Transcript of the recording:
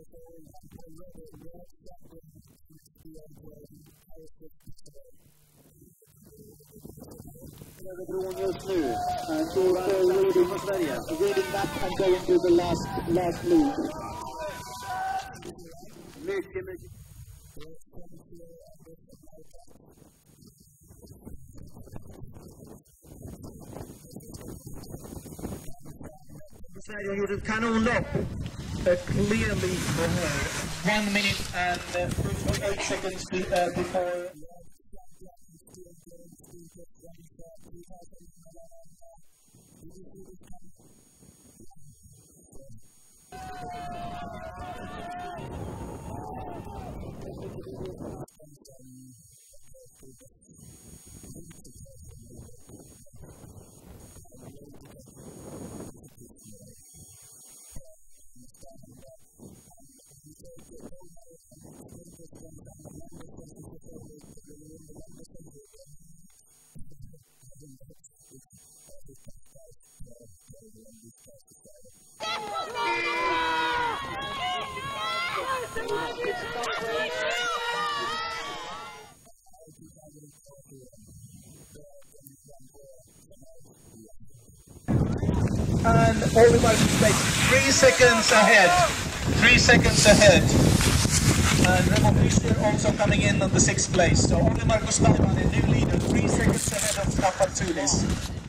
Över bron just nu. Stor leading för Sverige. Reading back and going to the last loop. Mycket. Sverige gjorde ett kanonlopp. Clearly for her. 1 minute and 58 seconds before. And Olli-Markus makes 3 seconds ahead. 3 seconds ahead. And Remo also coming in on the 6th place. So Olli-Markus Taivainen, new leader, 3 seconds ahead of Staffan Tulis.